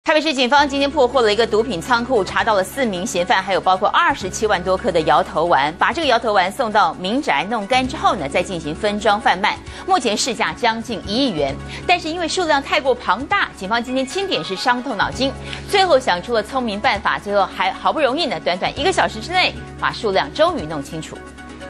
台北市警方今天破获了一个毒品仓库，查到了4名嫌犯，还有包括27万多颗的摇头丸。把这个摇头丸送到民宅弄干之后呢，再进行分装贩卖。目前市价将近1亿元，但是因为数量太过庞大，警方今天清点是伤透脑筋，最后想出了聪明办法，最后还好不容易呢，短短1个小时之内把数量终于弄清楚。